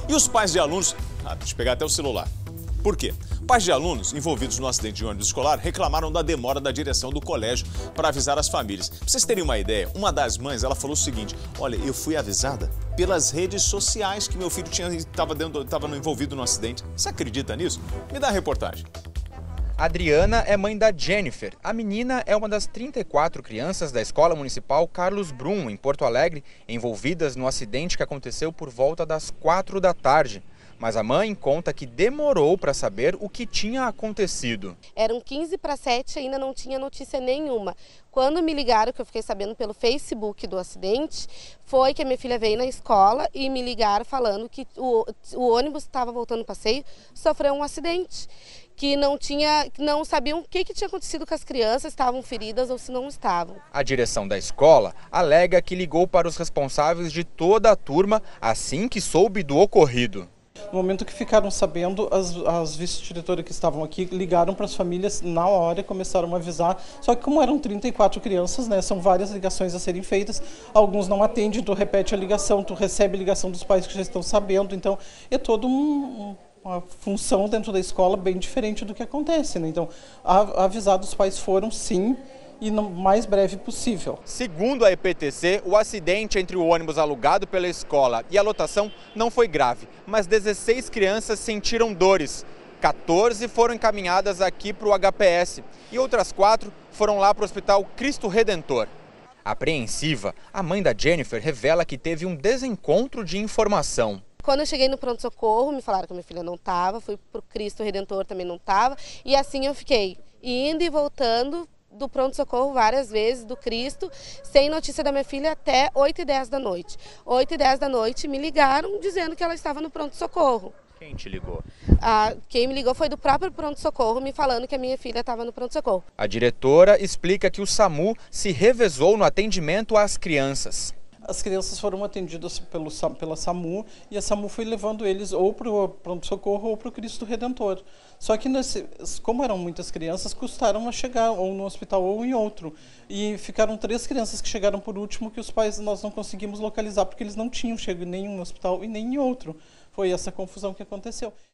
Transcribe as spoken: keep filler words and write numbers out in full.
E os pais de alunos... Ah, deixa eu pegar até o celular. Por quê? Pais de alunos envolvidos no acidente de ônibus escolar reclamaram da demora da direção do colégio para avisar as famílias. Pra vocês terem uma ideia, uma das mães, ela falou o seguinte: olha, eu fui avisada pelas redes sociais que meu filho estava envolvido no acidente. Você acredita nisso? Me dá a reportagem. Adriana é mãe da Jennifer. A menina é uma das trinta e quatro crianças da Escola Municipal Carlos Brum, em Porto Alegre, envolvidas no acidente que aconteceu por volta das quatro da tarde. Mas a mãe conta que demorou para saber o que tinha acontecido. Eram quinze para sete e ainda não tinha notícia nenhuma. Quando me ligaram, que eu fiquei sabendo pelo Facebook do acidente, foi que a minha filha veio na escola e me ligaram falando que o, o ônibus estava voltando para o passeio, sofreu um acidente. Que não, tinha, não sabiam o que, que tinha acontecido com as crianças, estavam feridas ou se não estavam. A direção da escola alega que ligou para os responsáveis de toda a turma assim que soube do ocorrido. No momento que ficaram sabendo, as, as vice-diretoras que estavam aqui ligaram para as famílias na hora e começaram a avisar. Só que como eram trinta e quatro crianças, né, são várias ligações a serem feitas, alguns não atendem, tu repete a ligação, tu recebe a ligação dos pais que já estão sabendo, então é todo um... um uma função dentro da escola bem diferente do que acontece, né? Então, a, avisados os pais foram sim e no mais breve possível. Segundo a E P T C, o acidente entre o ônibus alugado pela escola e a lotação não foi grave, mas dezesseis crianças sentiram dores. quatorze foram encaminhadas aqui para o H P S e outras quatro foram lá para o Hospital Cristo Redentor. Apreensiva, a mãe da Jennifer revela que teve um desencontro de informação. Quando eu cheguei no pronto-socorro, me falaram que a minha filha não estava, fui para o Cristo Redentor, também não estava, e assim eu fiquei indo e voltando do pronto-socorro várias vezes, do Cristo, sem notícia da minha filha até oito e dez da noite. oito e dez da noite me ligaram dizendo que ela estava no pronto-socorro. Quem te ligou? Ah, quem me ligou foi do próprio pronto-socorro, me falando que a minha filha estava no pronto-socorro. A diretora explica que o SAMU se revezou no atendimento às crianças. As crianças foram atendidas pelo, pela SAMU e a SAMU foi levando eles ou para o pronto-socorro ou para o Cristo Redentor. Só que, nesse, como eram muitas crianças, custaram a chegar ou no hospital ou em outro. E ficaram três crianças que chegaram por último que os pais nós não conseguimos localizar porque eles não tinham chegado nem em um hospital e nem em outro. Foi essa confusão que aconteceu.